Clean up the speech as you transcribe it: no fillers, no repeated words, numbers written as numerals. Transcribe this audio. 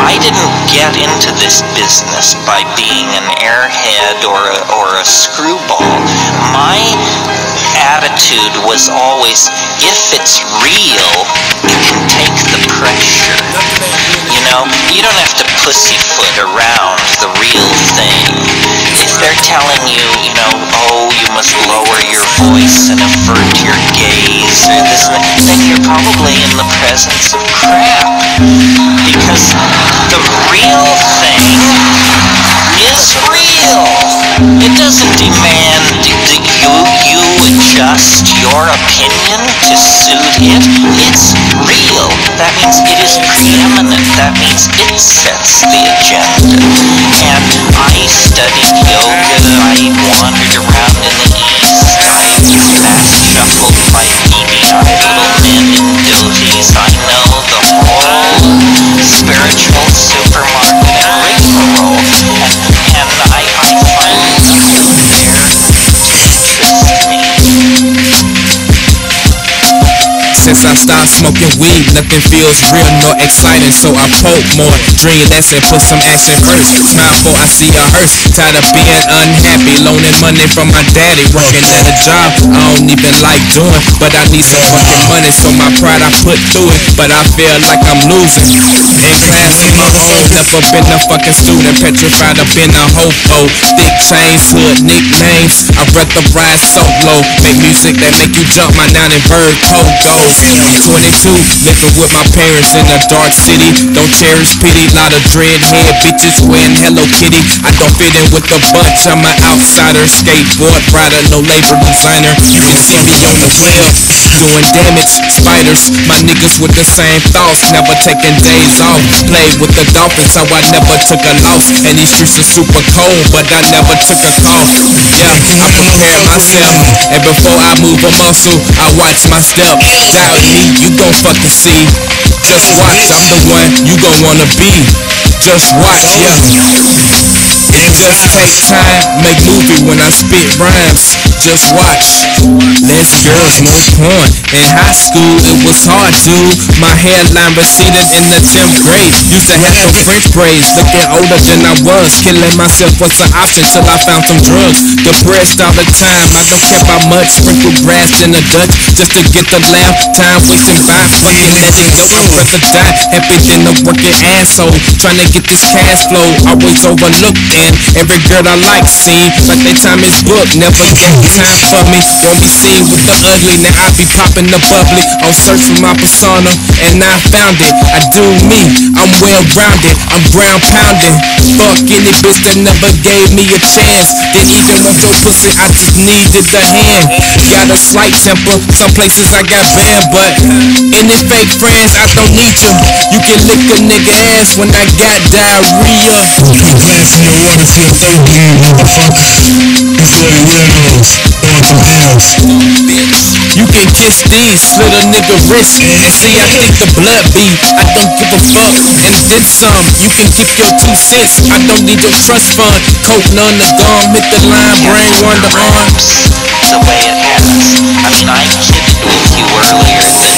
I didn't get into this business by being an airhead or a screwball. My attitude was always, if it's real, it can take the pressure. You know, you don't have to pussyfoot around the real thing. If they're telling you, you know, oh, you must lower your voice and avert your gaze or this and that, then you're probably in the presence of crap. Because the real thing is real. It doesn't demand that you adjust your opinion to suit it. It's real. That means it is preeminent. That means it sets the agenda. And I studied yoga. I wandered around in the East. I shuffled my beady-eyed little men in doties. I know the whole spiritual supermarket and rigmarole. And I find you there to interest me. Since I stopped smoking weed, nothing feels real nor exciting, so I poke more, dream less and put some action first. Smile for I see a hearse, tired of being unhappy, loaning money from my daddy, working at a job I don't even like doing, but I need some fucking money, so my pride I put through it, but I feel like I'm losing. In class on my own, never been a fucking student, petrified of being a hobo, thick chains, hood nicknames, I'd rather ride solo, make music that make you jump my 9 and bird pogos. 22, living with my parents in a dark city. Don't cherish pity, lot of dreadhead bitches wearing Hello Kitty. I don't fit in with the bunch, I'm an outsider, skateboard rider, no labor designer. You can see me on the web, doing damage, spiders. My niggas with the same thoughts, never taking days off. Played with the Dolphins, so I never took a loss. And these streets are super cold, but I never took a call. Yeah, I prepare myself, and before I move a muscle, I watch my step. Doubt me, you gon' fucking see. Just watch, I'm the one you gon' wanna be. Just watch, yeah. It just takes time, make movie when I spit rhymes. Just watch. Less girls, more porn. In high school, it was hard, dude. My hairline receded in the 10th grade. Used to have some French braids, looking older than I was. Killing myself was an option till I found some drugs. Depressed all the time, I don't care about much. Sprinkle grass in the Dutch just to get the laugh. Time wasting by fucking let it go. I'd rather die happy than a working asshole. Trying to get this cash flow, always overlooked. And every girl I like seem like their time is booked. Never get time for me, won't be seen with the ugly. Now I be popping the bubbly on search for my persona, and I found it. I do me, I'm well rounded, I'm ground pounding. Fuck any bitch that never gave me a chance. Didn't even want your pussy, I just needed the hand. Got a slight temper, some places I got banned, but any fake friends, I don't need you. You can lick a nigga ass when I got diarrhea. Put glass in your water till they bleed, motherfucker. These dirty weirdos, throwing some hands. You can kiss these, slit a nigga wrist, and see I think the blood beat. I don't give a fuck, and then some. You can keep your 2 cents, I don't need your trust fund. Coke none the gum, hit the line, brain wonder on. The way it happens. I mean, I kidded with you earlier that